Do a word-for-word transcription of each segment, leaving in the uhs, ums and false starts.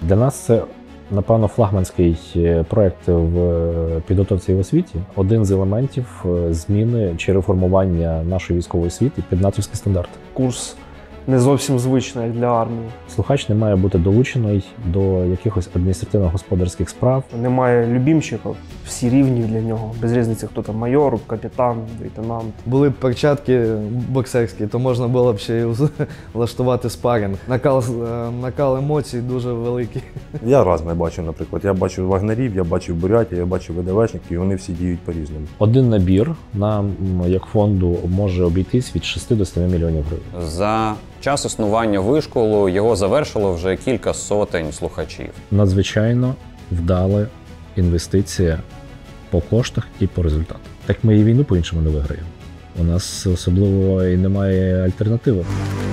Для нас це, напевно, флагманський проєкт в підготовці і в освіті. Один з елементів зміни чи реформування нашої військової освіти під натівські стандарти. Курс не зовсім звичний для армії. Слухач не має бути долучений до якихось адміністративно-господарських справ. Немає любімчиків, всі рівні для нього. Без різниці, хто там майор, капітан, лейтенант. Були б перчатки боксерські, то можна було б ще й влаштувати спаринг. Накал, накал емоцій дуже великий. Я раз не бачив, наприклад. Я бачив вагнерів, я бачив бурятів, я бачив ВДВшників, і вони всі діють по-різному. Один набір нам, як фонду, може обійтись від шести до семи мільйонів гривень. За час існування вишколу його завершило вже кілька сотень слухачів. Надзвичайно вдала інвестиція по коштах і по результату. Так ми і війну по-іншому не виграємо. У нас особливо і немає альтернативи.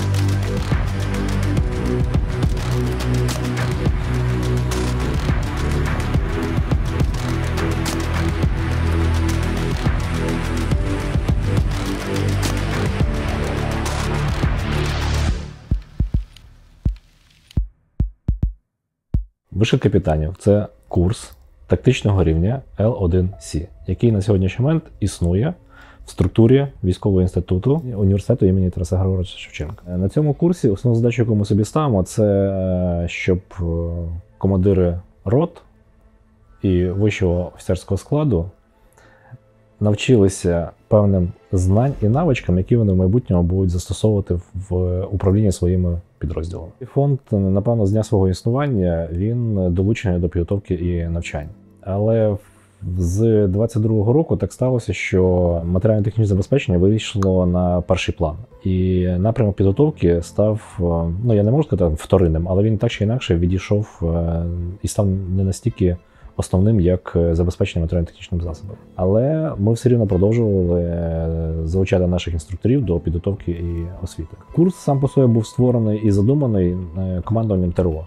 Вишка капітанів – це курс тактичного рівня Ел один Сі, який на сьогоднішній момент існує в структурі військового інституту університету імені Тараса Григоровича Шевченка. На цьому курсі основну задачу, яку ми собі ставимо, це щоб командири рот і вищого офіцерського складу навчилися певним знань і навичкам, які вони в майбутньому будуть застосовувати в управлінні своїми підрозділами. Фонд, напевно, з дня свого існування він долучений до підготовки і навчань. Але з двадцять другого року так сталося, що матеріально-технічне забезпечення вийшло на перший план. І напрямок підготовки став, ну я не можу сказати вторинним, але він так чи інакше відійшов і став не настільки основним, як забезпечення матеріально-технічним засобом. Але ми все рівно продовжували залучати наших інструкторів до підготовки і освіти. Курс сам по собі був створений і задуманий командуванням ТРО.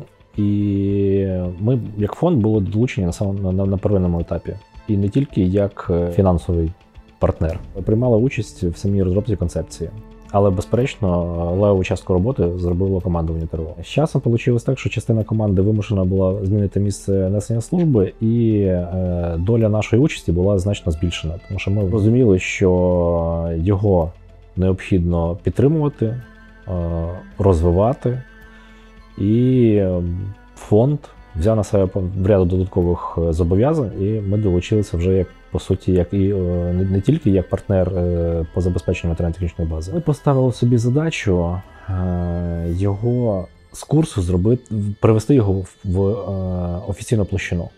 І ми, як фонд, були долучені на, самому, на, на первинному етапі. І не тільки як фінансовий партнер. Приймали участь в самій розробці концепції. Але, безперечно, левову частку роботи зробило командування ТРО. З часом вийшло так, що частина команди вимушена була змінити місце несення служби, і е, доля нашої участі була значно збільшена. Тому що ми розуміли, що його необхідно підтримувати, е, розвивати, і фонд взяв на себе ряд додаткових зобов'язань, і ми долучилися вже як по суті, як і не, не тільки як партнер е, по забезпеченню матеріально-технічної бази. Ми поставили собі задачу е, його з курсу зробити, привести його в, в е, офіційну площину.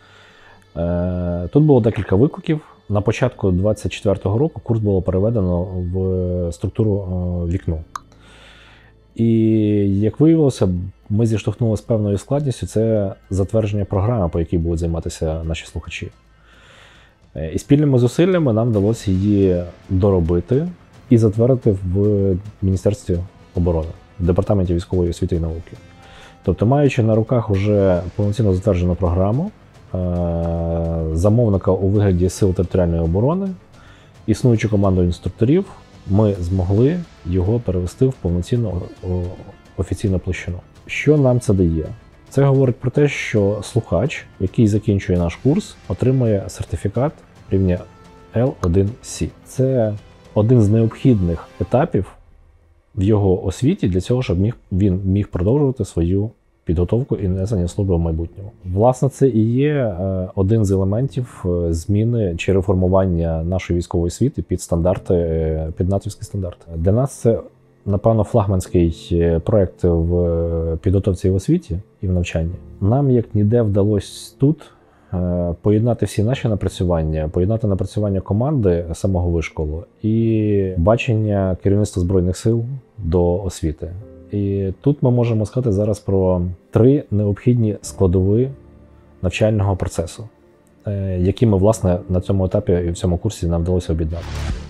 Е, тут було декілька викликів. На початку двадцять четвертого року курс було переведено в структуру е, вікну. І, як виявилося, ми зіштовхнулися з певною складністю – це затвердження програми, по якій будуть займатися наші слухачі. І спільними зусиллями нам вдалося її доробити і затвердити в Міністерстві оборони, в Департаменті військової освіти і науки. Тобто, маючи на руках вже повноцінно затверджену програму, замовника у вигляді Сил територіальної оборони, існуючу команду інструкторів, ми змогли його перевести в повноцінну офіційну площину. Що нам це дає? Це говорить про те, що слухач, який закінчує наш курс, отримує сертифікат рівня Ел один Сі. Це один з необхідних етапів в його освіті для цього, щоб міг, він міг продовжувати свою підготовку і несення служби в майбутньому. Власне, це і є один з елементів зміни чи реформування нашої військової освіти під стандарти, під натівські стандарти. Для нас це, напевно, флагманський проєкт в підготовці і в освіті і в навчанні. Нам як ніде вдалося тут поєднати всі наші напрацювання, поєднати напрацювання команди самого вишколу і бачення керівництва Збройних сил до освіти. І тут ми можемо сказати зараз про три необхідні складові навчального процесу, які ми, власне, на цьому етапі і в цьому курсі нам вдалося об'єднати.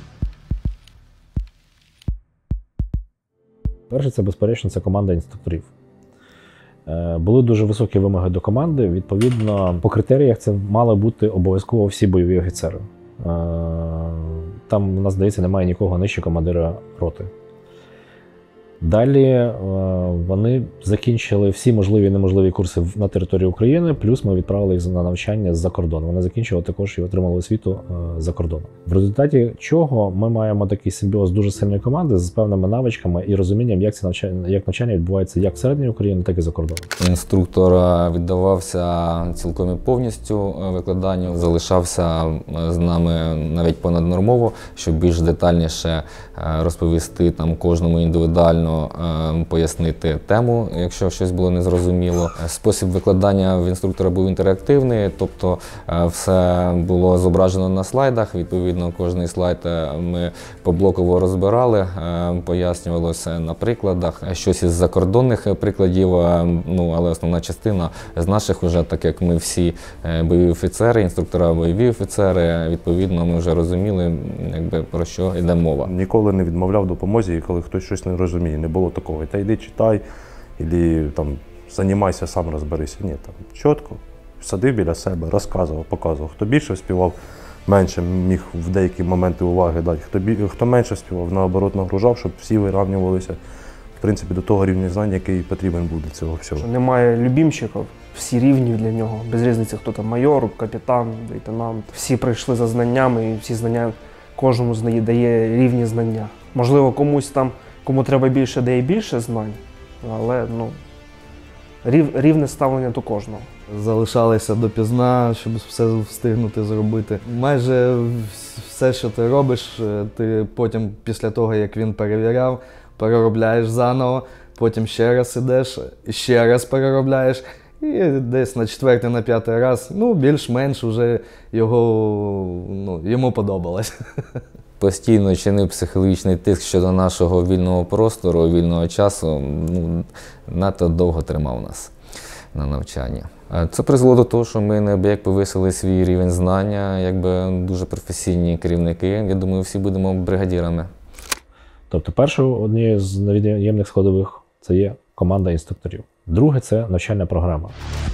Перше, це, безперечно, це команда інструкторів. Були дуже високі вимоги до команди, відповідно, по критеріях це мали бути обов'язково всі бойові офіцери. Там, у нас, здається, немає нікого нижче командира роти. Далі е, вони закінчили всі можливі і неможливі курси в- на території України, плюс ми відправили їх на навчання з-за кордону. Вони закінчили також і отримали освіту е, за кордоном. В результаті чого ми маємо такий симбіоз дуже сильної команди з певними навичками і розумінням, як це навчання, як навчання відбувається як всередині України, так і за кордоном. Інструктор е, віддавався цілком і повністю е, викладанню, залишався е, з нами навіть понаднормово, щоб більш детальніше е, розповісти там кожному індивідуально, е, пояснити тему, якщо щось було незрозуміло. Спосіб викладання в інструктора був інтерактивний, тобто е, все було зображено на слайдах. Відповідно, кожний слайд е, ми поблоково розбирали, е, пояснювалося на прикладах. Щось із закордонних прикладів, е, ну, але основна частина з наших вже, так як ми всі е, бойові офіцери, інструктора бойові офіцери, відповідно, ми вже розуміли, якби, про що йде мова. Ніколи не відмовляв в допомозі, коли хтось щось не розуміє. Не було такого. Та йди читай, іди там займайся, сам розберися. Ні, там чітко садив біля себе, розказував, показував. Хто більше співав, менше міг в деякі моменти уваги дати. Хто, бі... Хто менше співав, наоборот нагружав, щоб всі вирівнювалися, в принципі, до того рівня знань, який потрібен буде цього всього. Що немає любімчиків, всі рівні для нього, без різниці, хто там майор, капітан, лейтенант. Всі прийшли за знаннями і всі знання, кожному з них дає рівні знання. Можливо, комусь там, кому треба більше, дає більше знань, але ну, рів, рівне ставлення до кожного. Залишалися допізна, щоб все встигнути зробити. Майже вс- все, що ти робиш, е, ти потім, після того, як він перевіряв, переробляєш заново, потім ще раз ідеш, ще раз переробляєш. І десь на четвертий, на п'ятий раз, ну, більш-менш вже його, ну, йому подобалось. Постійно чинив психологічний тиск щодо нашого вільного простору, вільного часу, ну, надто довго тримав нас на навчанні. Е, Це призвело до того, що ми неабияк повисили свій рівень знання, якби дуже професійні керівники. Я думаю, всі будемо бригадірами. Тобто, першою однією з невід'ємних складових це є команда інструкторів. Друге це навчальна програма.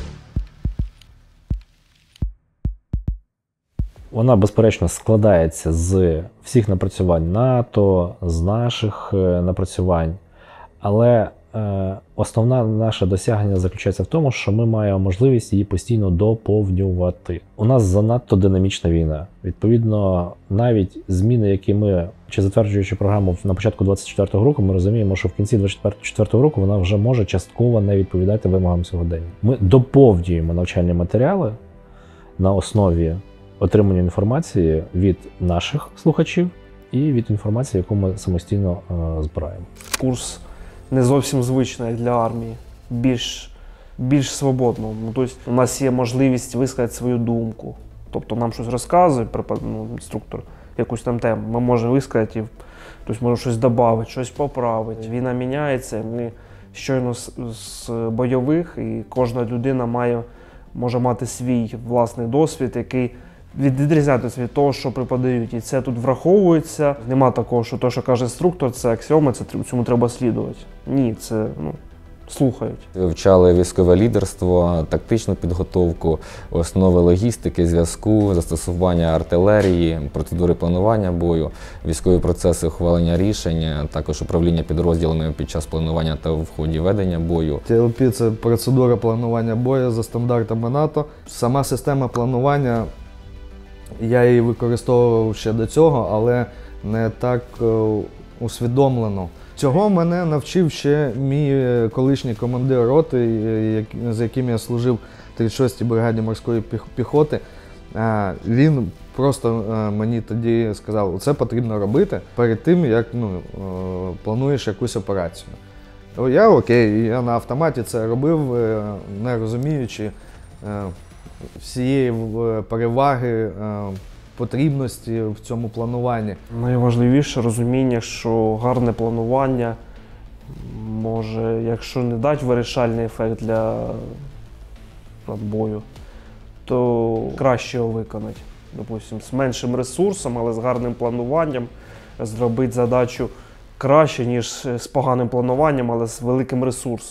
Вона, безперечно, складається з всіх напрацювань НАТО, з наших е, напрацювань, але е, основне наше досягнення заключається в тому, що ми маємо можливість її постійно доповнювати. У нас занадто динамічна війна. Відповідно, навіть зміни, які ми, чи затверджуючи програму на початку двадцять четвертого року, ми розуміємо, що в кінці двадцять четвертого року вона вже може частково не відповідати вимогам сьогодення. Ми доповнюємо навчальні матеріали на основі отримання інформації від наших слухачів і від інформації, яку ми самостійно е, збираємо. Курс не зовсім звичний для армії, більш, більш свободно. Ну, тобто, у нас є можливість висказати свою думку. Тобто нам щось розказує препод- ну, інструктор, якусь там тему, ми можемо висказати, і, тобто можемо щось додати, щось поправити. Війна міняється, ми щойно з, з бойових, і кожна людина має, може мати свій власний досвід, який відрізняється від того, що преподають. І це тут враховується. Нема такого, що те, що каже інструктор, це аксіоми, це, цьому треба слідувати. Ні, це ну, слухають. Вивчали військове лідерство, тактичну підготовку, основи логістики, зв'язку, застосування артилерії, процедури планування бою, військові процеси ухвалення рішень, також управління підрозділами під час планування та в ході ведення бою. Ті ел пі – це процедура планування бою за стандартами НАТО. Сама система планування, я її використовував ще до цього, але не так е, усвідомлено. Цього мене навчив ще мій колишній командир роти, як- з яким я служив в тридцять шостій бригаді морської піх- піхоти. Е, Він просто е, мені тоді сказав, це потрібно робити перед тим, як ну, е, плануєш якусь операцію. Я окей, я на автоматі це робив, е, не розуміючи е, всієї е, переваги, е, потрібності в цьому плануванні. Найважливіше розуміння, що гарне планування може, якщо не дати вирішальний ефект для бою, то краще його виконати. Допустим, з меншим ресурсом, але з гарним плануванням зробити задачу краще, ніж з поганим плануванням, але з великим ресурсом.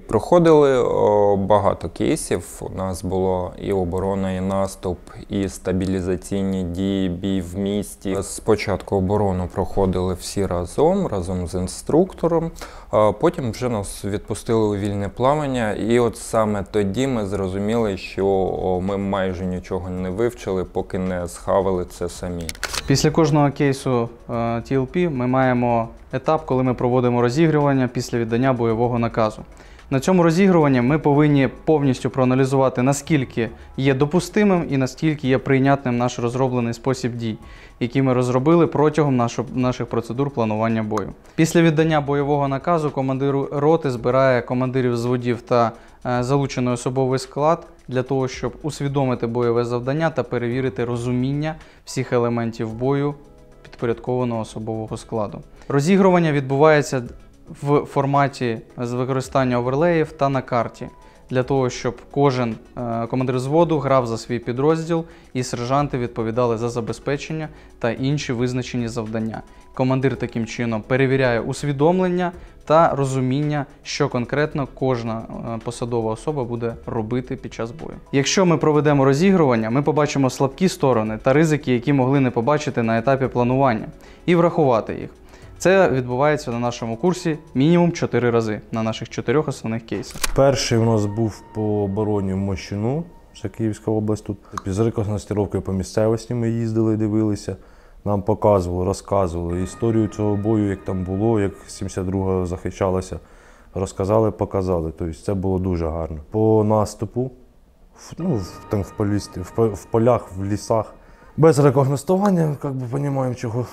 Проходили о, багато кейсів. У нас було і оборона, і наступ, і стабілізаційні дії, бій в місті. Спочатку оборону проходили всі разом, разом з інструктором. А потім вже нас відпустили у вільне плавання. І от саме тоді ми зрозуміли, що о, ми майже нічого не вивчили, поки не схавали це самі. Після кожного кейсу е, Ті Ел Пі ми маємо етап, коли ми проводимо розігрування після віддання бойового наказу. На цьому розігруванні ми повинні повністю проаналізувати, наскільки є допустимим і наскільки є прийнятним наш розроблений спосіб дій, який ми розробили протягом наших процедур планування бою. Після віддання бойового наказу командир роти збирає командирів взводів та е, залучений особовий склад для того, щоб усвідомити бойове завдання та перевірити розуміння всіх елементів бою підпорядкованого особового складу. Розігрування відбувається в форматі з використання оверлеїв та на карті, для того, щоб кожен е, командир взводу грав за свій підрозділ і сержанти відповідали за забезпечення та інші визначені завдання. Командир таким чином перевіряє усвідомлення та розуміння, що конкретно кожна е, посадова особа буде робити під час бою. Якщо ми проведемо розігрування, ми побачимо слабкі сторони та ризики, які могли не побачити на етапі планування, і врахувати їх. Це відбувається на нашому курсі мінімум чотири рази, на наших чотирьох основних кейсах. Перший у нас був по обороні в Мощину, це Київська область тут. З рекогностировкою по місцевості ми їздили, дивилися. Нам показували, розказували історію цього бою, як там було, як сімдесят друга захищалася. Розказали, показали. Тобто це було дуже гарно. По наступу, ну, там в, полісті, в, в полях, в лісах. Без рекогностування, як би розуміємо, чого.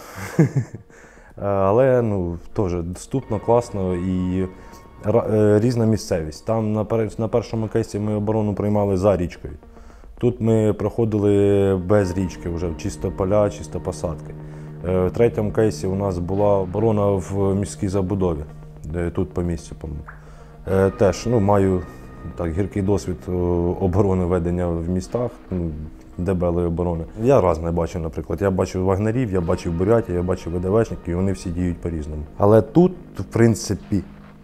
Але ну, теж доступно, класно і різна місцевість. Там на, пер... на першому кейсі ми оборону приймали за річкою. Тут ми проходили без річки, вже чисто поля, чисто посадки. В третьому кейсі у нас була оборона в міській забудові, тут по місцю. Теж ну, маю так, гіркий досвід оборони ведення в містах. Дебелої оборони. Я раз не бачив, наприклад. Я бачив вагнерів, я бачив бурятів, я бачив ВДВшників, і вони всі діють по-різному. Але тут, в принципі,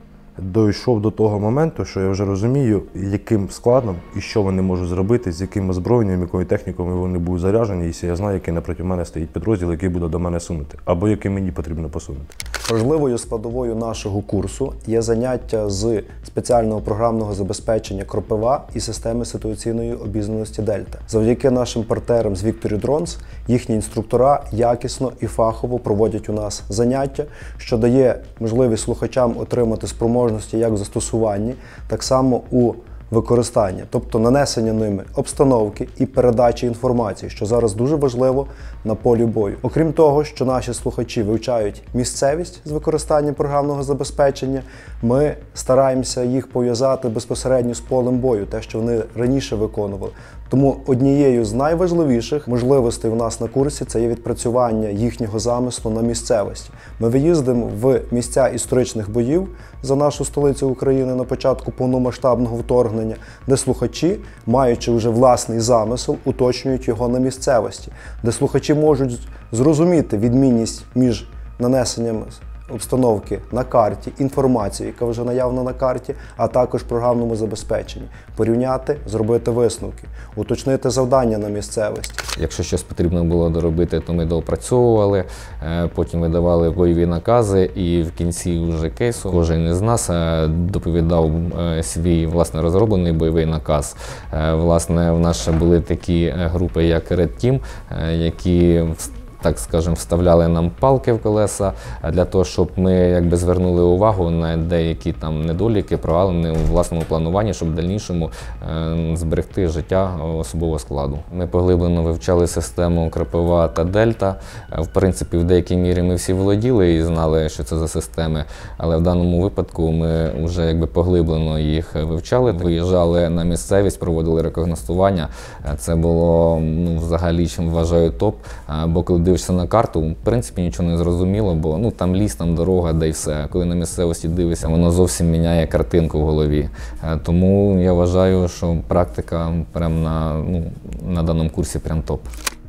дійшов до того моменту, що я вже розумію, яким складом і що вони можуть зробити, з яким озброєнням, якою технікою вони будуть заряджені, і я знаю, який напроти мене стоїть підрозділ, який буде до мене сунути, або який мені потрібно посунути. Важливою складовою нашого курсу є заняття з спеціального програмного забезпечення Кропива і системи ситуаційної обізнаності Дельта. Завдяки нашим партнерам з Victory Drones їхні інструктора якісно і фахово проводять у нас заняття, що дає можливість слухачам отримати спроможності як в застосуванні, так само у використання, тобто нанесення ними обстановки і передачі інформації, що зараз дуже важливо на полі бою. Окрім того, що наші слухачі вивчають місцевість з використанням програмного забезпечення, ми стараємося їх пов'язати безпосередньо з полем бою, те, що вони раніше виконували. Тому однією з найважливіших можливостей у нас на курсі це є відпрацювання їхнього замислу на місцевості. Ми виїздимо в місця історичних боїв за нашу столицю України на початку повномасштабного вторгнення, де слухачі, маючи вже власний замисел, уточнюють його на місцевості, де слухачі можуть зрозуміти відмінність між нанесенням обстановки на карті, інформацію, яка вже наявна на карті, а також програмному забезпеченні. Порівняти, зробити висновки, уточнити завдання на місцевості. Якщо щось потрібно було доробити, то ми доопрацьовували, потім видавали бойові накази, і в кінці вже кейсу кожен із нас доповідав свій власне розроблений бойовий наказ. Власне, в нас ще були такі групи, як Red Team, які, так скажемо, вставляли нам палки в колеса для того, щоб ми якби звернули увагу на деякі там недоліки, провалини у власному плануванні, щоб в дальнішому е, зберегти життя особового складу. Ми поглиблено вивчали систему Кропива та Дельта. В принципі, в деякій мірі ми всі володіли і знали, що це за системи, але в даному випадку ми вже якби поглиблено їх вивчали, виїжджали на місцевість, проводили рекогностування. Це було, ну, взагалі, чим вважаю, топ, бо коли дивишся на карту, в принципі, нічого не зрозуміло, бо ну, там ліс, там дорога, да й все. Коли на місцевості дивишся, воно зовсім міняє картинку в голові. Тому я вважаю, що практика прям на, ну, на даному курсі прям топ.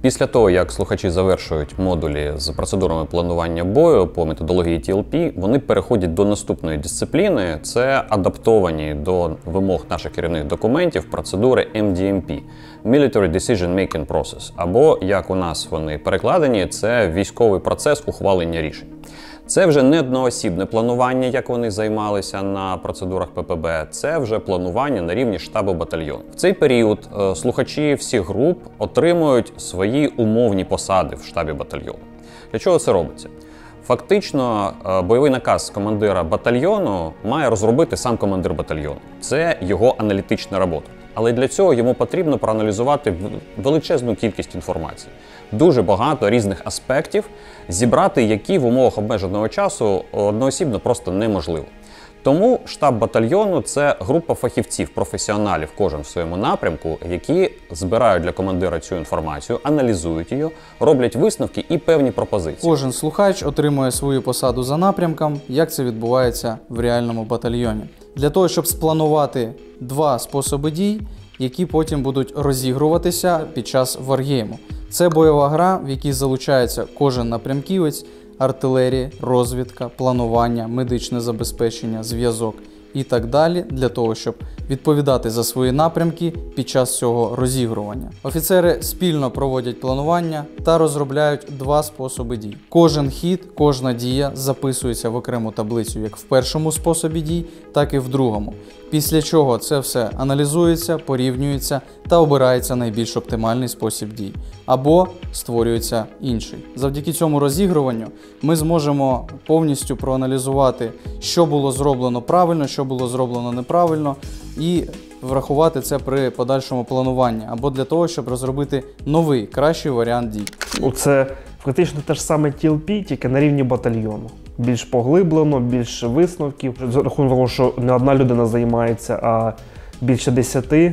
Після того, як слухачі завершують модулі з процедурами планування бою по методології ті ел пі, вони переходять до наступної дисципліни. Це адаптовані до вимог наших керівних документів процедури ем ді ем пі – Military Decision Making Process, або, як у нас вони перекладені, це військовий процес ухвалення рішень. Це вже не одноосібне планування, як вони займалися на процедурах пе пе бе, це вже планування на рівні штабу батальйону. В цей період е, слухачі всіх груп отримують свої умовні посади в штабі батальйону. Для чого це робиться? Фактично, е, бойовий наказ командира батальйону має розробити сам командир батальйону. Це його аналітична робота. Але для цього йому потрібно проаналізувати величезну кількість інформації. Дуже багато різних аспектів, зібрати які в умовах обмеженого часу одноосібно просто неможливо. Тому штаб батальйону – це група фахівців, професіоналів, кожен в своєму напрямку, які збирають для командира цю інформацію, аналізують її, роблять висновки і певні пропозиції. Кожен слухач отримує свою посаду за напрямком, як це відбувається в реальному батальйоні. Для того, щоб спланувати два способи дій, які потім будуть розігруватися під час варгейму. Це бойова гра, в якій залучається кожен напрямківець, артилерія, розвідка, планування, медичне забезпечення, зв'язок і так далі, для того, щоб відповідати за свої напрямки під час цього розігрування. Офіцери спільно проводять планування та розробляють два способи дій. Кожен хід, кожна дія записується в окрему таблицю як в першому способі дій, так і в другому. Після чого це все аналізується, порівнюється та обирається найбільш оптимальний спосіб дій. Або створюється інший. Завдяки цьому розігруванню ми зможемо повністю проаналізувати, що було зроблено правильно, що було зроблено неправильно, і врахувати це при подальшому плануванні, або для того, щоб розробити новий, кращий варіант дій. Це фактично те ж саме ті ел пі, тільки на рівні батальйону. Більш поглиблено, більше висновків. За рахунок того, що не одна людина займається, а більше десяти,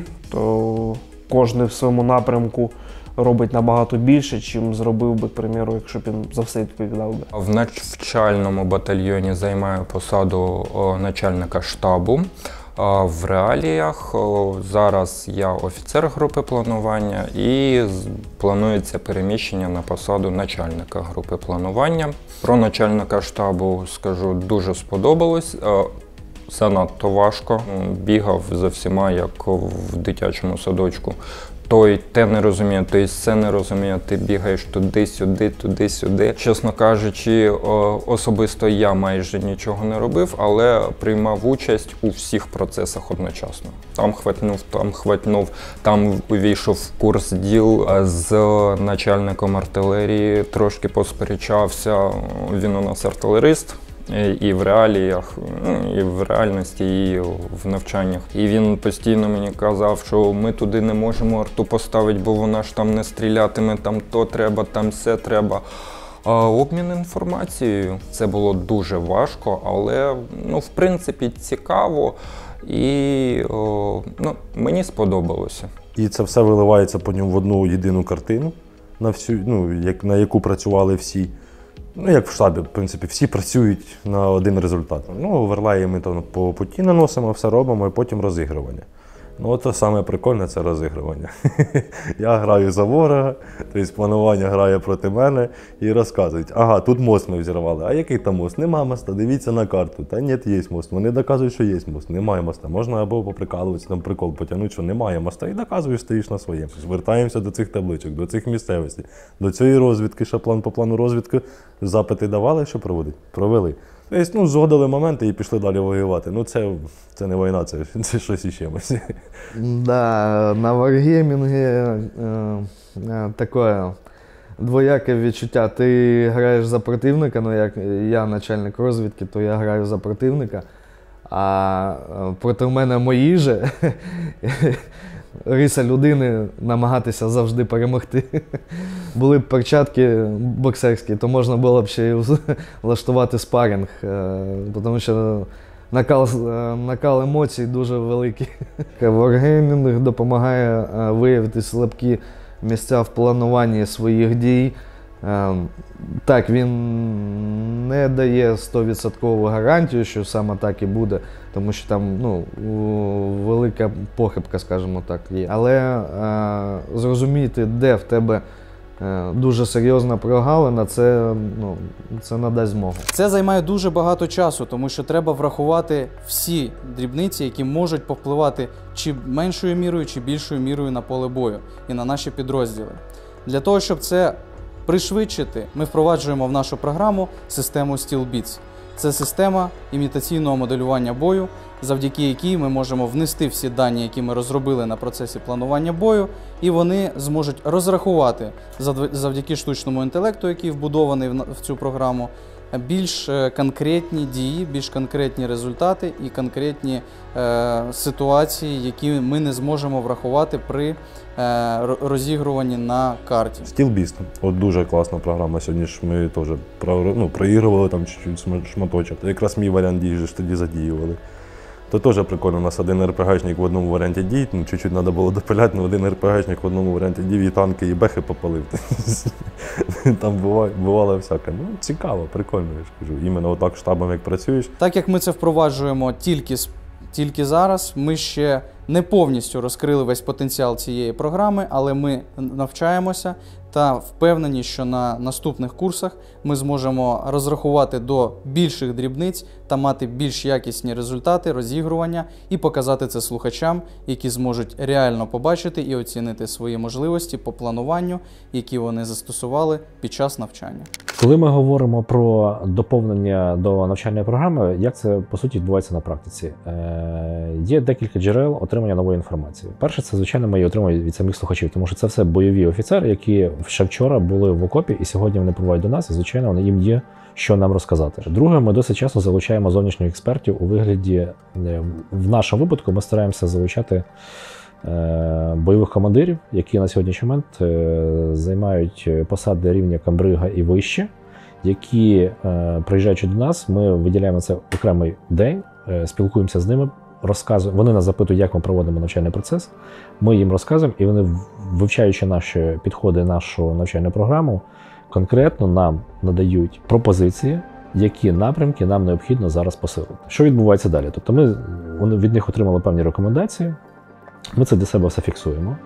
то кожен в своєму напрямку робить набагато більше, чим зробив би, к примеру, якщо б він за все відповідав би. В навчальному батальйоні займаю посаду о, начальника штабу. А в реаліях о, зараз я офіцер групи планування і планується переміщення на посаду начальника групи планування. Про начальника штабу скажу, дуже сподобалось. Занадто важко. Бігав за всіма, як в дитячому садочку. Той те не розуміє, той все не розуміє, ти бігаєш туди-сюди, туди-сюди. Чесно кажучи, особисто я майже нічого не робив, але приймав участь у всіх процесах одночасно. Там хватнув, там хватнув, там увійшов в курс діл з начальником артилерії, трошки посперечався, він у нас артилерист. І в реаліях, і в реальності, і в навчаннях. І він постійно мені казав, що ми туди не можемо арту поставити, бо вона ж там не стрілятиме, там то треба, там все треба. А обмін інформацією – це було дуже важко, але, ну, в принципі, цікаво і о, ну, мені сподобалося. І це все виливається потім в одну єдину картину, на всю, ну, як, на яку працювали всі. Ну, як в штабі, в принципі, всі працюють на один результат. Ну, оверлеї ми там по путі наносимо, все робимо, і потім розігрування. Ну, от те саме прикольне – це розігрування. Я граю за ворога, тобто планування грає проти мене і розказують, ага, тут мост ми взірвали. А який там мост? Нема моста, дивіться на карту. Та ні, є мост. Вони доказують, що є мост. Немає моста. Можна або поприкалуватися, там прикол потягнути, що немає моста, і доказуєш, стоїш на своєму. Звертаємося до цих табличок, до цих місцевостей, до цієї розвідки, що план по плану розвідки запити давали, що проводить? Провели. Тобто, ну, згодили моменти і пішли далі воювати. Ну, це, це не війна, це, це щось іще. Да, на варгеймінгі е, е, таке двояке відчуття. Ти граєш за противника, ну як я начальник розвідки, то я граю за противника, а проти мене мої же риса людини намагатися завжди перемогти. Були б перчатки боксерські, то можна було б ще й влаштувати спаринг, тому що накал, накал емоцій дуже великий. Wargaming допомагає виявити слабкі місця в плануванні своїх дій. Так, він не дає сто відсотків гарантію, що саме так і буде, тому що там, ну, велика похибка, скажімо так, є. Але е, зрозуміти, де в тебе е, дуже серйозна прогалина, це, ну, це надасть змогу. Це займає дуже багато часу, тому що треба врахувати всі дрібниці, які можуть повпливати чи меншою мірою, чи більшою мірою на поле бою і на наші підрозділи. Для того, щоб це пришвидшити, ми впроваджуємо в нашу програму систему SteelBits. Це система імітаційного моделювання бою, завдяки якій ми можемо внести всі дані, які ми розробили на процесі планування бою, і вони зможуть розрахувати завдяки штучному інтелекту, який вбудований в цю програму, більш конкретні дії, більш конкретні результати і конкретні е, ситуації, які ми не зможемо врахувати при е, розігруванні на карті. SteelBits, от дуже класна програма. Сьогодні ж ми теж ну, проігрували там чуть-чуть шматочок. Якраз мій варіант дій ж тоді задіювали. То теж прикольно, у нас один РПГшник в одному варіанті дій, ну чуть-чуть треба було допиляти, але один РПГшник в одному варіанті дій і танки, і бехи попалив. Там бувало, бувало всяке. Ну, цікаво, прикольно, я ж кажу. Іменно отак штабом, як працюєш. Так як ми це впроваджуємо тільки, тільки зараз, ми ще не повністю розкрили весь потенціал цієї програми, але ми навчаємося та впевнені, що на наступних курсах ми зможемо розрахувати до більших дрібниць та мати більш якісні результати розігрування і показати це слухачам, які зможуть реально побачити і оцінити свої можливості по плануванню, які вони застосували під час навчання. Коли ми говоримо про доповнення до навчальної програми, як це, по суті, відбувається на практиці? Е, є декілька джерел отримання нової інформації. Перше, це, звичайно, ми її отримуємо від самих слухачів, тому що це все бойові офіцери, які ще вчора були в окопі, і сьогодні вони прибувають до нас, і, звичайно, вони їм є, що нам розказати. Друге, ми досить часто залучаємо зовнішніх експертів у вигляді, в нашому випадку ми стараємося залучати бойових командирів, які на сьогоднішній момент займають посади рівня камбрига і вище, які, приїжджаючи до нас, ми виділяємо це окремий день, спілкуємося з ними, розказуємо. Вони нас запитують, як ми проводимо навчальний процес, ми їм розказуємо, і вони, вивчаючи наші підходи, нашу навчальну програму, конкретно нам надають пропозиції, які напрямки нам необхідно зараз посилити. Що відбувається далі? Тобто ми вони від них отримали певні рекомендації, ми це для себе все фіксуємо.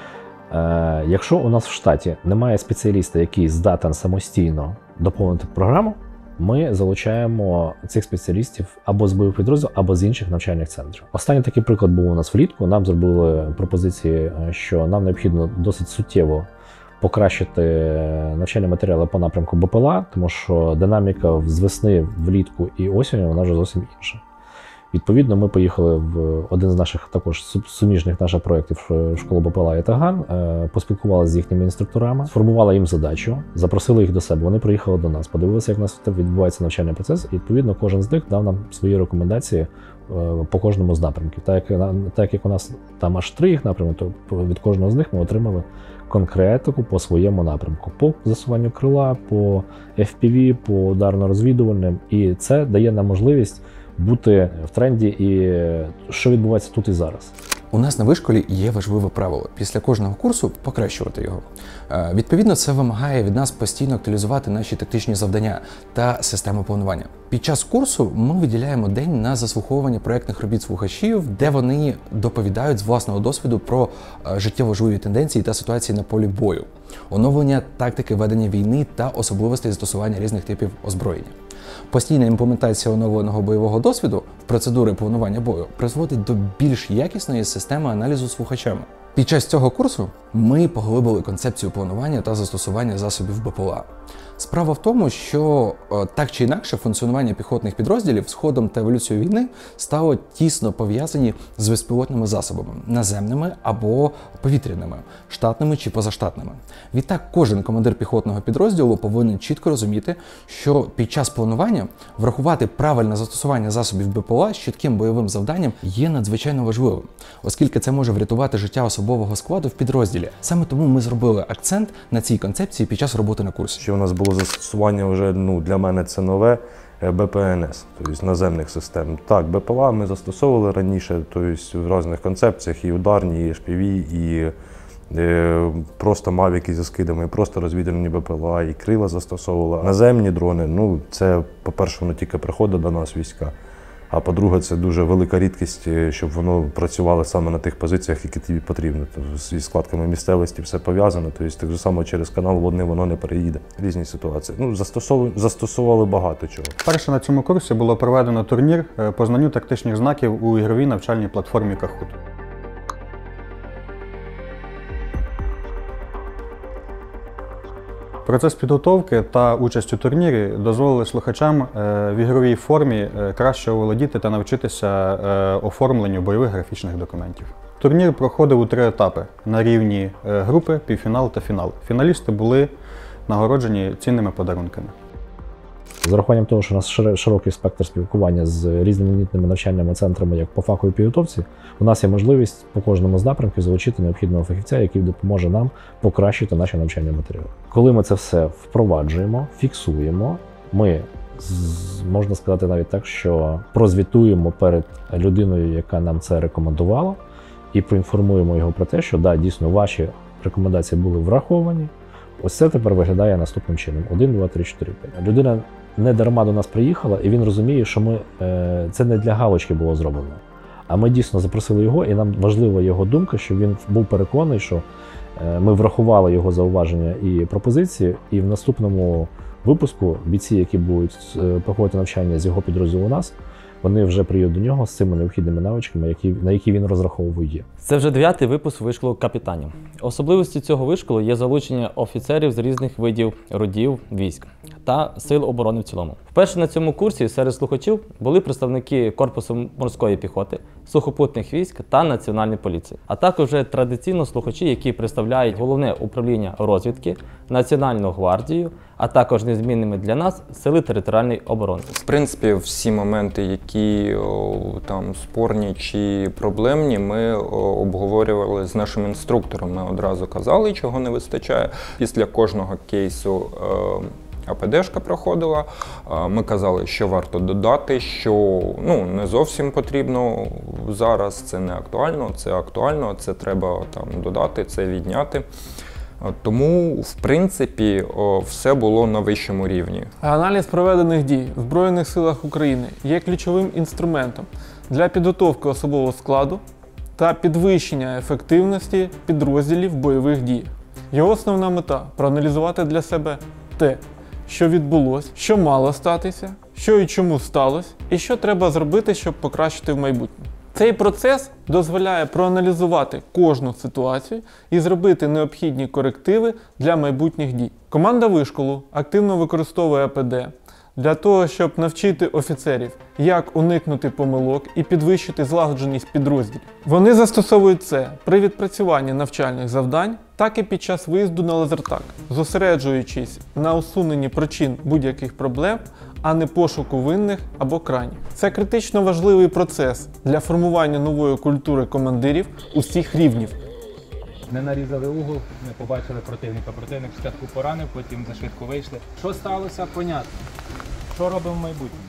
Е, якщо у нас в штаті немає спеціаліста, який здатен самостійно доповнити програму, ми залучаємо цих спеціалістів або з бойових підрозділів, або з інших навчальних центрів. Останній такий приклад був у нас влітку. Нам зробили пропозиції, що нам необхідно досить суттєво покращити навчальні матеріали по напрямку БПЛА, тому що динаміка з весни, влітку і осінню вона вже зовсім інша. Відповідно, ми поїхали в один з наших також суміжних наших проєктів школу БПЛА «Ятаган», поспілкувалися з їхніми інструкторами, сформували їм задачу, запросили їх до себе, вони приїхали до нас, подивилися, як у нас відбувається навчальний процес, і відповідно кожен з них дав нам свої рекомендації по кожному з напрямків. Так як, так як у нас там аж три їх напрямки, то від кожного з них ми отримали конкретику по своєму напрямку, по засуванню крила, по еф пі ві, по ударно-розвідувальним, і це дає нам можливість бути в тренді і що відбувається тут і зараз. У нас на вишколі є важливе правило – після кожного курсу покращувати його. Відповідно, це вимагає від нас постійно актуалізувати наші тактичні завдання та систему планування. Під час курсу ми виділяємо день на заслуховування проєктних робіт слухачів, де вони доповідають з власного досвіду про життєво важливі тенденції та ситуації на полі бою, оновлення тактики ведення війни та особливостей застосування різних типів озброєння. Постійна імплементація оновленого бойового досвіду в процедури планування бою призводить до більш якісної системи аналізу слухачами. Під час цього курсу ми поглибили концепцію планування та застосування засобів БПЛА. Справа в тому, що так чи інакше функціонування піхотних підрозділів з ходом та еволюцією війни стало тісно пов'язані з безпілотними засобами – наземними або повітряними, штатними чи позаштатними. Відтак кожен командир піхотного підрозділу повинен чітко розуміти, що під час планування врахувати правильне застосування засобів БПЛА з чітким бойовим завданням є надзвичайно важливим, оскільки це може врятувати життя особового складу в підрозділі. Саме тому ми зробили акцент на цій концепції під час роботи на курсі. Ще у нас було застосування вже, ну, для мене це нове, бе пе ен ес, тобто наземних систем. Так, БПЛА ми застосовували раніше, тобто в різних концепціях, і ударні, і еш пі ві, і е, просто мавіки зі скидами, і просто розвідувальні БПЛА, і крила застосовували. Наземні дрони, ну, це, по-перше, воно тільки приходить до нас війська. А по-друге, це дуже велика рідкість, щоб воно працювало саме на тих позиціях, які тобі потрібно. Тобто, зі складками місцевості все пов'язано, тобто так само через канал водний воно не переїде. Різні ситуації. Ну, застосовували, застосовували багато чого. Перше на цьому курсі було проведено турнір по знанню тактичних знаків у ігровій навчальній платформі Kahoot. Процес підготовки та участь у турнірі дозволили слухачам в ігровій формі краще оволодіти та навчитися оформленню бойових графічних документів. Турнір проходив у три етапи на рівні групи, півфінал та фінал. Фіналісти були нагороджені цінними подарунками. З урахуванням того, що у нас широкий спектр спілкування з різноманітними навчальними центрами, як по фаховій підготовці, у нас є можливість по кожному з напрямків залучити необхідного фахівця, який допоможе нам покращити наші навчальні матеріали. Коли ми це все впроваджуємо, фіксуємо, ми, можна сказати навіть так, що прозвітуємо перед людиною, яка нам це рекомендувала, і проінформуємо його про те, що да, дійсно ваші рекомендації були враховані. Ось це тепер виглядає наступним чином. один, два, три, чотири, п'ять. Людина не дарма до нас приїхала, і він розуміє, що ми, це не для галочки було зроблено. А ми дійсно запросили його, і нам важлива його думка, щоб він був переконаний, що ми врахували його зауваження і пропозиції, і в наступному випуску бійці, які будуть проходити навчання з його підрозділу у нас, вони вже приїдуть до нього з цими необхідними навичками, які, на які він розраховує. Це вже дев'ятий випуск вишколу капітанів. Особливістю цього вишколу є залучення офіцерів з різних видів родів військ та сил оборони в цілому. Вперше на цьому курсі серед слухачів були представники Корпусу морської піхоти, сухопутних військ та Національної поліції, а також вже традиційно слухачі, які представляють Головне управління розвідки, Національну гвардію, а також незмінними для нас Сили територіальної оборони. В принципі, всі моменти, які о, там спорні чи проблемні, ми о, обговорювали з нашим інструктором. Ми одразу казали, чого не вистачає. Після кожного кейсу е, АПДшка проходила, ми казали, що варто додати, що ну, не зовсім потрібно зараз, це не актуально, це актуально, це треба там додати, це відняти. Тому, в принципі, все було на вищому рівні. Аналіз проведених дій в Збройних силах України є ключовим інструментом для підготовки особового складу та підвищення ефективності підрозділів в бойових діях. Його основна мета – проаналізувати для себе те, що відбулося, що мало статися, що і чому сталося, і що треба зробити, щоб покращити в майбутньому. Цей процес дозволяє проаналізувати кожну ситуацію і зробити необхідні корективи для майбутніх дій. Команда вишколу активно використовує АПД для того, щоб навчити офіцерів, як уникнути помилок і підвищити злагодженість підрозділів. Вони застосовують це при відпрацюванні навчальних завдань, так і під час виїзду на лазертаг, зосереджуючись на усуненні причин будь-яких проблем, а не пошуку винних або крайніх. Це критично важливий процес для формування нової культури командирів усіх рівнів. Не нарізали угол, не побачили противника. Противник спочатку поранив, потім зашвидко вийшли. Що сталося, понятно. Що робимо в майбутньому?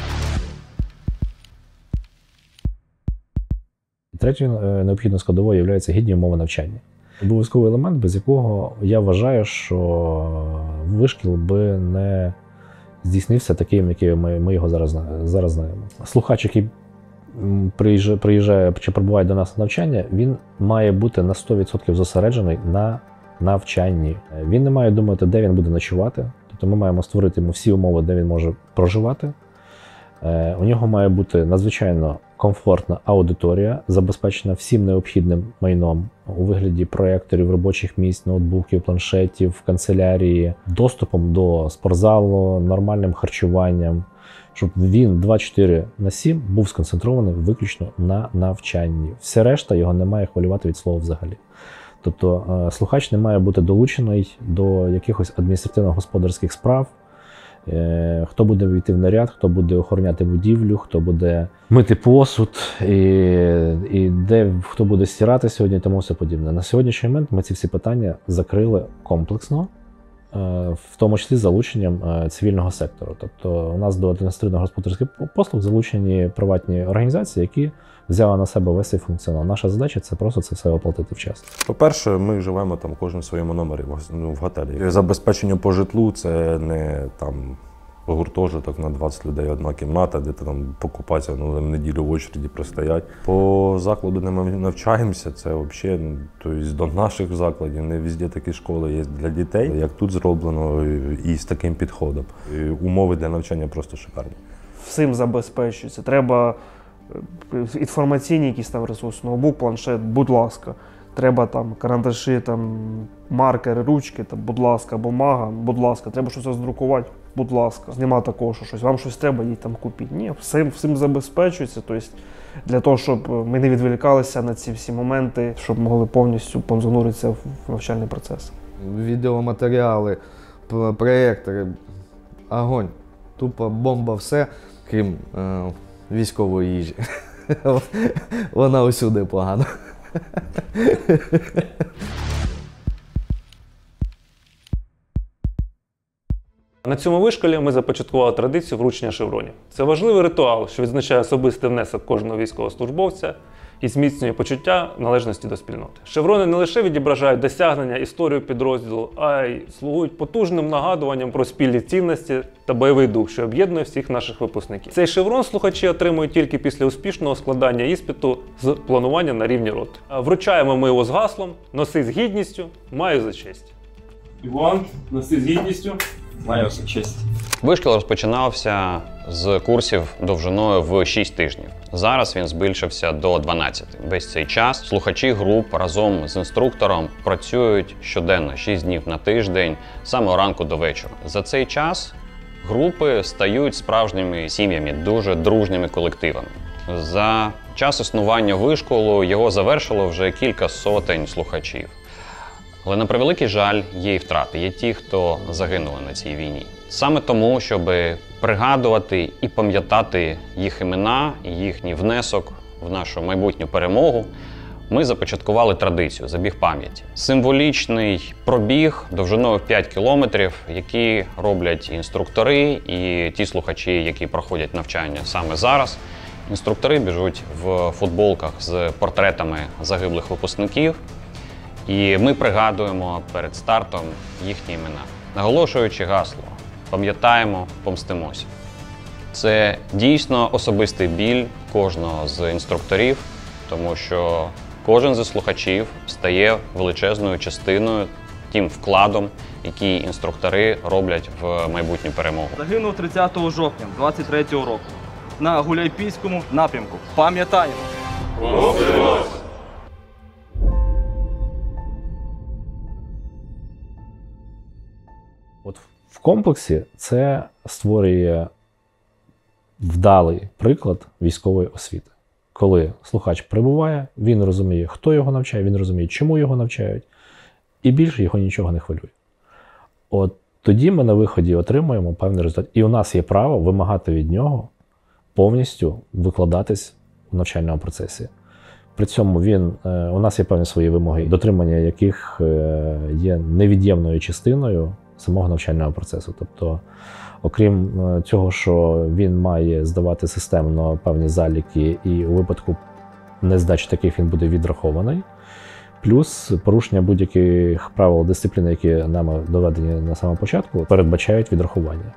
Третьою необхідною складовою є гідні умови навчання. Обов'язковий елемент, без якого я вважаю, що вишкіл би не здійснився таким, яким ми, ми його зараз, зараз знаємо. Слухач, який приїжджає, приїжджає чи прибуває до нас на навчання, він має бути на сто відсотків зосереджений на навчанні. Він не має думати, де він буде ночувати. Тобто ми маємо створити йому всі умови, де він може проживати. У нього має бути надзвичайно комфортна аудиторія, забезпечена всім необхідним майном у вигляді проєкторів, робочих місць, ноутбуків, планшетів, канцелярії, доступом до спортзалу, нормальним харчуванням, щоб він двадцять чотири на сім був сконцентрований виключно на навчанні. Все решта його не має хвилювати від слова взагалі. Тобто слухач не має бути долучений до якихось адміністративно-господарських справ, хто буде йти в наряд, хто буде охороняти будівлю, хто буде мити посуд, і, і де хто буде стирати сьогодні і тому все подібне. На сьогоднішній момент ми ці всі питання закрили комплексно, в тому числі з залученням цивільного сектору. Тобто у нас до адміністративно-господарських послуг залучені приватні організації, які взяли на себе весь цей функціонал. Наша задача – це просто це все оплатити вчасно. По-перше, ми живемо там кожен в своєму номері, ну, в готелі. Забезпечення по житлу – це не там гуртожиток на двадцять людей, одна кімната, де там покупатися, ну, там неділю в очереді простоять. По закладу, де ми навчаємося, це взагалі, ну, тобто до наших закладів, не везде такі школи є для дітей, як тут зроблено і з таким підходом. І умови для навчання просто шикарні. Всім забезпечується. Треба інформаційні якісь там ресурси, ноутбук, планшет, будь ласка. Треба там карандаші, там, маркери, ручки, там, будь ласка, бумага, будь ласка. Треба щось роздрукувати, будь ласка. Нема такого, що щось, вам щось треба, їй там купіть. Ні, всім, всім забезпечується. Тобто, для того, щоб ми не відволікалися на ці всі моменти, щоб могли повністю зануритися в навчальний процес. Відеоматеріали, проєктори, огонь. Тупо бомба все, крім е, військової їжі. Вона усюди погана. На цьому вишколі ми започаткували традицію вручення шевронів. Це важливий ритуал, що відзначає особистий внесок кожного військовослужбовця і зміцнює почуття належності до спільноти. Шеврони не лише відображають досягнення, історію підрозділу, а й слугують потужним нагадуванням про спільні цінності та бойовий дух, що об'єднує всіх наших випускників. Цей шеврон слухачі отримують тільки після успішного складання іспиту з планування на рівні роти. Вручаємо ми його з гаслом «Носи з гідністю, маю за честь». Іван, носи з гідністю, маю за честь. Вишкіл розпочинався з курсів довжиною в шість тижнів. Зараз він збільшився до дванадцяти. Весь цей час слухачі груп разом з інструктором працюють щоденно, шість днів на тиждень, з самого ранку до вечора. За цей час групи стають справжніми сім'ями, дуже дружніми колективами. За час існування вишколу його завершило вже кілька сотень слухачів. Але, на превеликий жаль, є і втрати, є ті, хто загинули на цій війні. Саме тому, щоб пригадувати і пам'ятати їх імена, їхній внесок в нашу майбутню перемогу, ми започаткували традицію «Забіг пам'яті». Символічний пробіг довжиною п'ять кілометрів, які роблять інструктори і ті слухачі, які проходять навчання саме зараз. Інструктори біжуть в футболках з портретами загиблих випускників, і ми пригадуємо перед стартом їхні імена, наголошуючи гасло «Пам'ятаємо, помстимося». Це дійсно особистий біль кожного з інструкторів, тому що кожен зі слухачів стає величезною частиною, тим вкладом, який інструктори роблять в майбутню перемогу. Загинув тридцятого жовтня двадцять третього року на Гуляйпільському напрямку. Пам'ятаємо! Помстимось! От в комплексі це створює вдалий приклад військової освіти. Коли слухач прибуває, він розуміє, хто його навчає, він розуміє, чому його навчають, і більше його нічого не хвилює. От тоді ми на виході отримуємо певний результат. І у нас є право вимагати від нього повністю викладатись у навчальному процесі. При цьому він, у нас є певні свої вимоги, дотримання яких є невід'ємною частиною самого навчального процесу. Тобто, окрім цього, що він має здавати системно певні заліки, і у випадку нездачі таких він буде відрахований, плюс порушення будь-яких правил дисципліни, які нами доведені на самому початку, передбачають відрахування.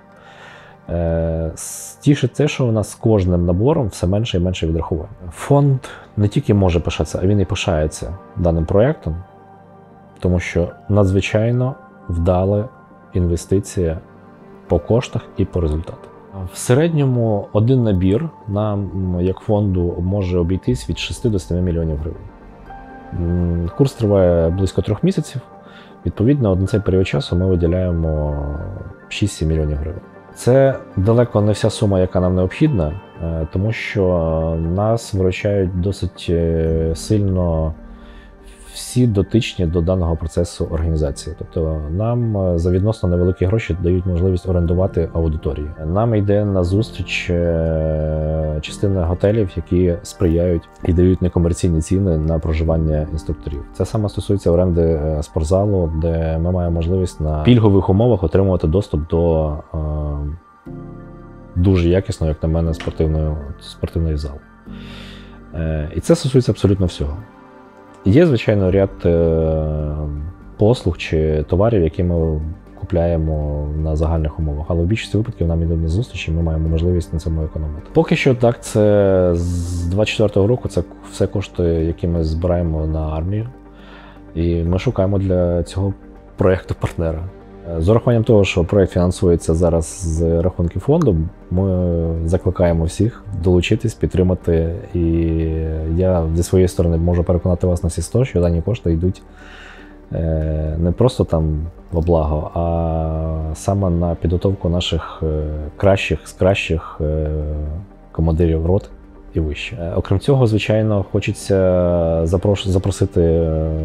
Тішить те, що у нас з кожним набором все менше і менше відрахувань. Фонд не тільки може пишатися, а він і пишається даним проєктом, тому що надзвичайно вдала інвестиція по коштах і по результату. В середньому один набір нам, як фонду, може обійтись від шести до семи мільйонів гривень. Курс триває близько трьох місяців. Відповідно, на цей період часу ми виділяємо шість-сім мільйонів гривень. Це далеко не вся сума, яка нам необхідна, тому що нас виручають досить сильно всі дотичні до даного процесу організації. Тобто нам за відносно невеликі гроші дають можливість орендувати аудиторії. Нам йде на зустріч частина готелів, які сприяють і дають некомерційні ціни на проживання інструкторів. Це саме стосується оренди спортзалу, де ми маємо можливість на пільгових умовах отримувати доступ до е, дуже якісної, як на мене, спортивної, спортивної зали. Е, і це стосується абсолютно всього. Є, звичайно, ряд е, послуг чи товарів, які ми закупляємо на загальних умовах. Але в більшості випадків нам йдуть на зустріч, і ми маємо можливість на цьому економити. Поки що так, це з двадцять четвертого року це все кошти, які ми збираємо на армію. І ми шукаємо для цього проєкту партнера. З урахуванням того, що проєкт фінансується зараз з рахунків фонду, ми закликаємо всіх долучитись, підтримати. І я зі своєї сторони можу переконати вас на всі сто, що дані кошти йдуть не просто там во благо, а саме на підготовку наших кращих з кращих командирів рот і вище. Окрім цього, звичайно, хочеться запросити,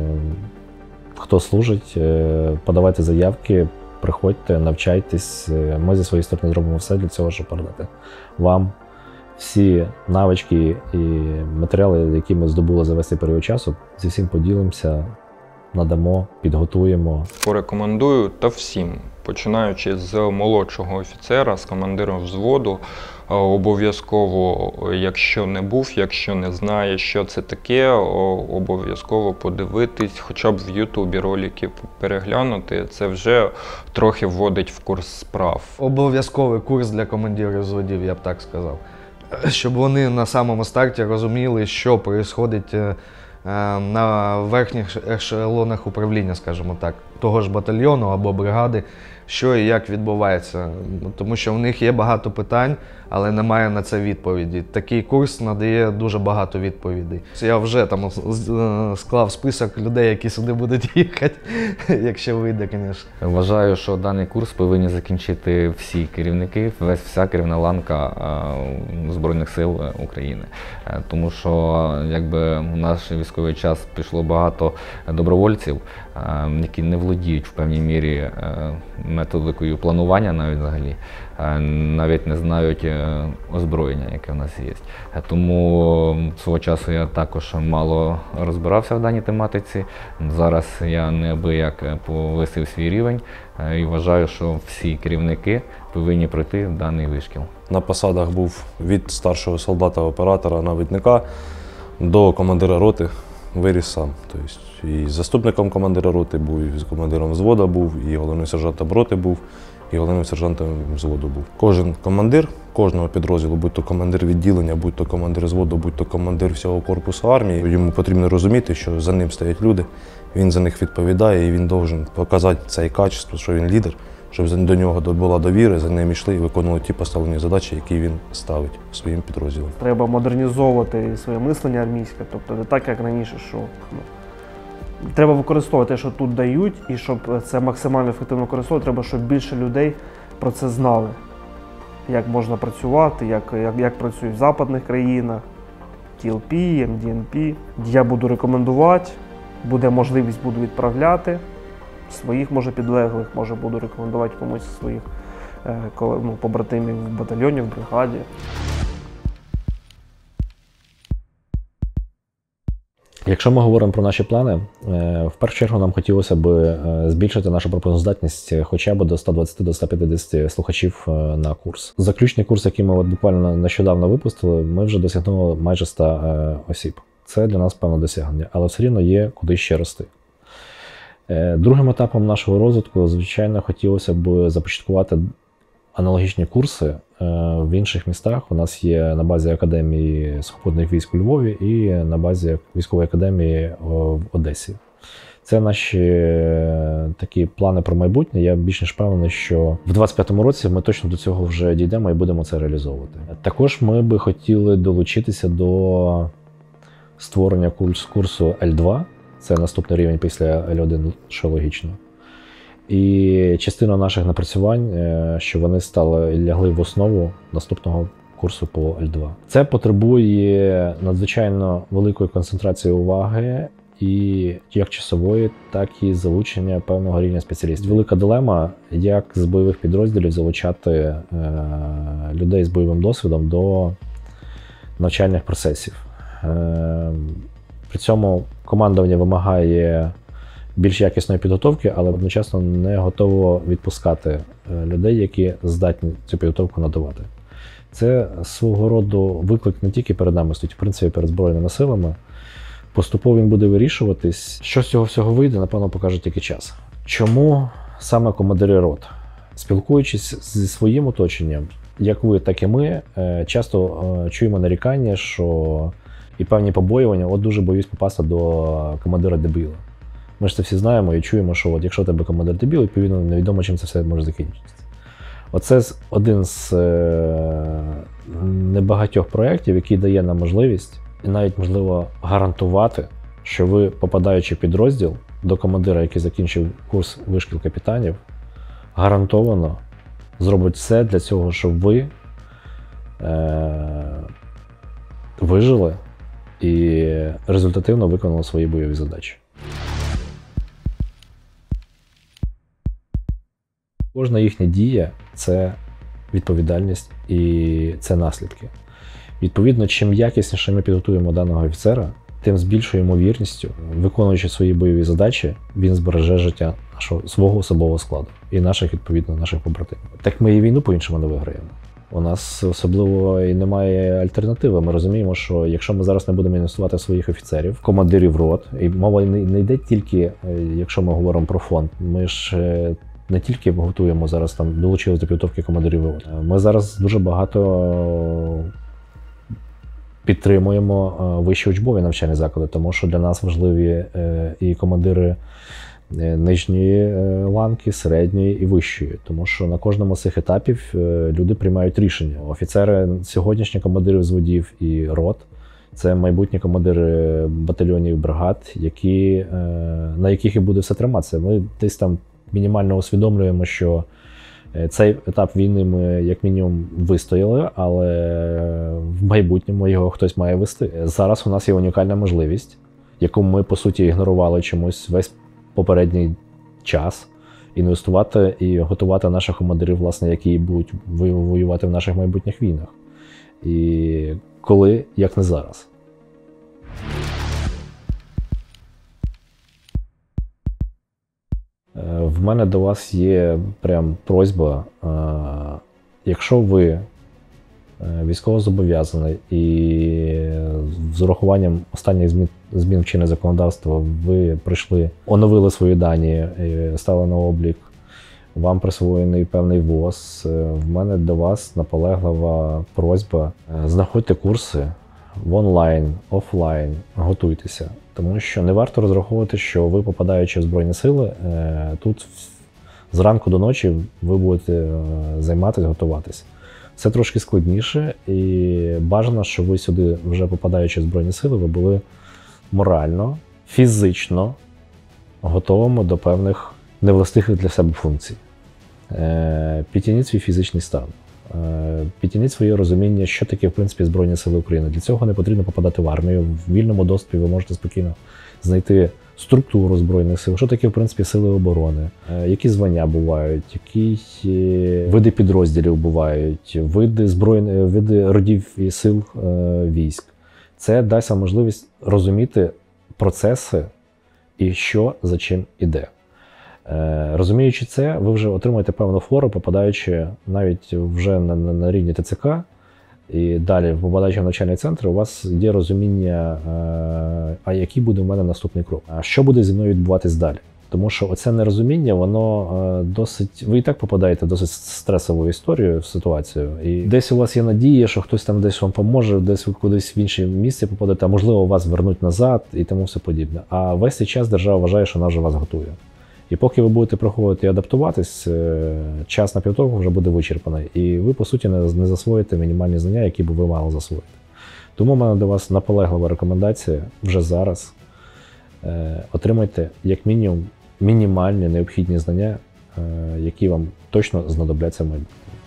хто служить, подавайте заявки, приходьте, навчайтесь. Ми зі своєї сторони зробимо все для цього, щоб передати вам всі навички і матеріали, які ми здобули за весь цей період часу. Зі всім поділимося, надамо, підготуємо. Порекомендую та всім, починаючи з молодшого офіцера, з командиром взводу, обов'язково, якщо не був, якщо не знає, що це таке, обов'язково подивитись, хоча б в Ютубі ролики переглянути, це вже трохи вводить в курс справ. Обов'язковий курс для командирів взводів, я б так сказав. Щоб вони на самому старті розуміли, що відбувається на верхніх ешелонах управління, скажімо так, того ж батальйону або бригади, що і як відбувається. Тому що в них є багато питань, але немає на це відповіді. Такий курс надає дуже багато відповідей. Я вже там склав список людей, які сюди будуть їхати, якщо вийде, звісно. Вважаю, що даний курс повинні закінчити всі керівники, вся керівна ланка Збройних сил України. Тому що якби в наш військовий час пішло багато добровольців, які не володіють в певній мірі методикою планування навіть взагалі, навіть не знають озброєння, яке в нас є. Тому свого часу я також мало розбирався в даній тематиці. Зараз я неабияк повисив свій рівень і вважаю, що всі керівники повинні пройти даний вишкіл. На посадах був від старшого солдата-оператора, навідника до командира роти. Виріс сам. Тобто, і заступником командира роти був, і командиром взводу був, і головним сержантом роти був, і головним сержантом взводу був. Кожен командир кожного підрозділу, будь то командир відділення, будь то командир взводу, будь то командир всього корпусу армії, йому потрібно розуміти, що за ним стоять люди, він за них відповідає, і він повинен показати це качество, що він лідер, щоб до нього була довіра, за ним йшли і виконували ті поставлені задачі, які він ставить своїм підрозділом. Треба модернізовувати своє мислення армійське, тобто не так, як раніше, що ну, треба використовувати те, що тут дають, і щоб це максимально ефективно використовувати, треба, щоб більше людей про це знали. Як можна працювати, як, як, як працюють в западних країнах, ті ел пі, ем ді ен пі. Я буду рекомендувати, буде можливість, буду відправляти. Своїх, може, підлеглих, може, буду рекомендувати комусь з своїх ну, побратимів в батальйоні, в бригаді. Якщо ми говоримо про наші плани, в першу чергу нам хотілося б збільшити нашу пропускоздатність хоча б до ста двадцяти - до ста п'ятдесяти слухачів на курс. Заключний курс, який ми от буквально нещодавно випустили, ми вже досягнули майже ста осіб. Це для нас певне досягнення, але все рівно є куди ще рости. Другим етапом нашого розвитку, звичайно, хотілося б започаткувати аналогічні курси в інших містах. У нас є на базі Академії сухопутних військ у Львові і на базі військової академії в Одесі. Це наші такі плани про майбутнє. Я більш ніж впевнений, що в двадцять п'ятому році ми точно до цього вже дійдемо і будемо це реалізовувати. Також ми би хотіли долучитися до створення курсу Ель два. Це наступний рівень після Ель один, що логічно. І частина наших напрацювань, що вони стали лягли в основу наступного курсу по Ель два. Це потребує надзвичайно великої концентрації уваги, і як часової, так і залучення певного рівня спеціалістів. Велика дилема, як з бойових підрозділів залучати е, людей з бойовим досвідом до навчальних процесів. Е, при цьому командування вимагає більш якісної підготовки, але одночасно не готово відпускати людей, які здатні цю підготовку надавати. Це свого роду виклик не тільки перед нами стоїть, в принципі, перед Збройними силами. Поступово він буде вирішуватись. Що з цього всього вийде, напевно, покаже тільки час. Чому саме командири рот. Спілкуючись зі своїм оточенням, як ви, так і ми, часто чуємо нарікання, що і певні побоювання, от дуже боюсь попасти до командира дебіла. Ми ж це всі знаємо і чуємо, що от якщо тебе командир дебіл, відповідно невідомо, чим це все може закінчитися. Оце один з небагатьох проєктів, який дає нам можливість і навіть, можливо, гарантувати, що ви, попадаючи в підрозділ до командира, який закінчив курс вишкіл капітанів, гарантовано зробить все для цього, щоб ви е- вижили і результативно виконали свої бойові задачі. Кожна їхня дія – це відповідальність і це наслідки. Відповідно, чим якісніше ми підготуємо даного офіцера, тим з більшою ймовірністю, виконуючи свої бойові задачі, він збереже життя нашого, свого особового складу і наших, відповідно, наших побратимів. Так ми і війну по-іншому не виграємо. У нас особливо і немає альтернативи. Ми розуміємо, що якщо ми зараз не будемо інвестувати в своїх офіцерів, командирів рот, і мова не йде тільки, якщо ми говоримо про фонд, ми ж не тільки готуємо зараз, там долучились до підготовки командирів рот. Ми зараз дуже багато підтримуємо вищі учбові навчальні заклади, тому що для нас важливі і командири нижньої ланки, середньої і вищої. Тому що на кожному з цих етапів люди приймають рішення. Офіцери, сьогоднішні командири взводів і рот – це майбутні командири батальйонів і бригад, які, на яких і буде все триматися. Ми десь там мінімально усвідомлюємо, що цей етап війни ми, як мінімум, вистояли, але в майбутньому його хтось має вести. Зараз у нас є унікальна можливість, яку ми, по суті, ігнорували чомусь весь попередній час, інвестувати і готувати наших командирів, власне, які будуть воювати в наших майбутніх війнах. І коли, як не зараз. В мене до вас є прям просьба, якщо ви військовозобов'язаний і з урахуванням останніх змін, змін в чинне законодавство ви прийшли, оновили свої дані, стали на облік, вам присвоєний певний ВОЗ, в мене до вас наполеглива просьба, знаходьте курси в онлайн, офлайн, готуйтеся. Тому що не варто розраховувати, що ви, попадаючи в Збройні Сили, тут зранку до ночі ви будете займатися, готуватись. Це трошки складніше і бажано, щоб ви сюди, вже попадаючи в Збройні Сили, ви були морально, фізично готовими до певних невластивих для себе функцій. Підтягніть свій фізичний стан. Підтягніть своє розуміння, що таке, в принципі, Збройні Сили України. Для цього не потрібно попадати в армію. В вільному доступі ви можете спокійно знайти структуру Збройних Сил, що таке, в принципі, сили оборони, які звання бувають, які види підрозділів бувають, види, збройних, види родів і сил військ. Це дасть вам можливість розуміти процеси і що за чим іде. Розуміючи це, ви вже отримуєте певну фору, попадаючи навіть вже на, на, на рівні ТЦК, і далі, попадаючи в навчальний центр, у вас є розуміння, а який буде в мене наступний крок, а що буде зі мною відбуватись далі. Тому що оце нерозуміння, воно досить, ви і так попадаєте в досить стресову історію, в ситуацію. І десь у вас є надія, що хтось там десь вам поможе, десь ви кудись в інше місце попадете, а можливо вас вернуть назад і тому все подібне. А весь цей час держава вважає, що вона вже вас готує. І поки ви будете проходити і адаптуватись, час на підготовку вже буде вичерпаний. І ви, по суті, не засвоїте мінімальні знання, які б ви мали засвоїти. Тому в мене до вас наполеглива рекомендація вже зараз. Отримайте, як мінімум, мінімальні необхідні знання, які вам точно знадобляться в майбутньому.